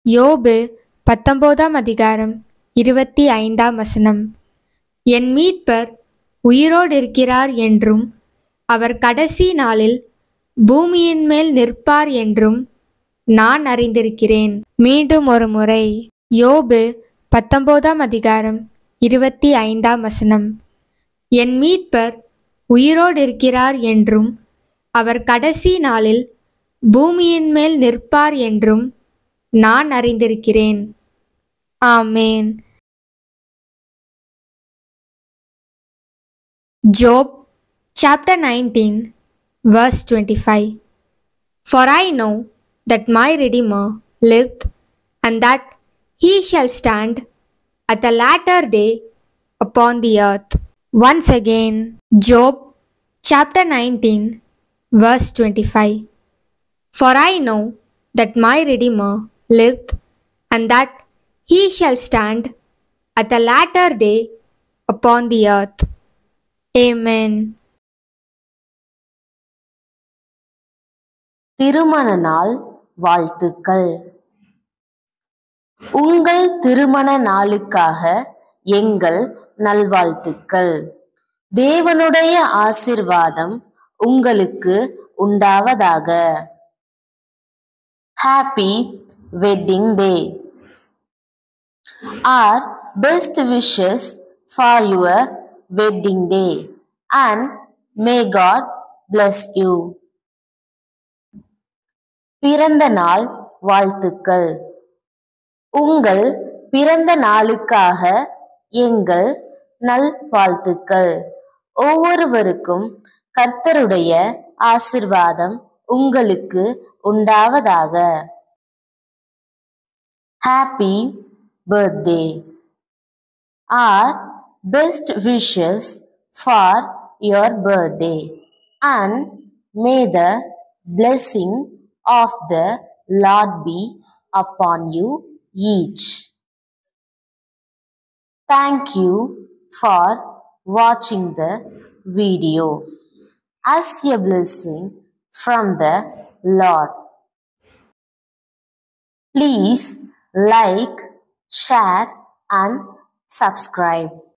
யோபு 19:25. என் மீட்பர் உயிரோடிருக்கிறார் என்றும் அவர் கடைசி நாளில் பூமியின் மேல் நிற்பார் என்றும் நான் அறிந்திருக்கிறேன். மீண்டும் ஒரு முறை யோபு 19:25. என் மீட்பர் உயிரோடிருக்கிறார் என்றும் அவர் கடைசி நாளில் பூமியின் மேல் நிற்பார் என்றும் நான் அறிந்திருக்கிறேன். ஆமேன். Job chapter 19 verse 25. For I know that my Redeemer liveth, and that he shall stand at the latter day upon the earth. Once again, Job chapter 19 verse 25. For I know that my Redeemer liveth, and that he shall stand at the latter day upon the earth. Amen. திருமண நாள் வாழ்த்துக்கள். உங்கள் திருமண நாளுக்காக எங்கள் நல்வாழ்த்துக்கள். தேவனுடைய ஆசீர்வாதம் உங்களுக்கு உண்டாவதாக. Happy Wedding Day. Our best wishes for your wedding day, and may God bless you. பிறந்த நாள் வாழ்த்துக்கள். உங்கள் பிறந்த நாளுக்காக எங்கள் நல்வாழ்த்துக்கள். ஒவ்வொருவருக்கும் கர்த்தருடைய ஆசீர்வாதம் உங்களுக்கு உண்டாவதாக. Happy birthday. Our best wishes for your birthday, and may the blessing of the Lord be upon you each. Thank you for watching the video. As a blessing from the Lord. Please like, share and subscribe.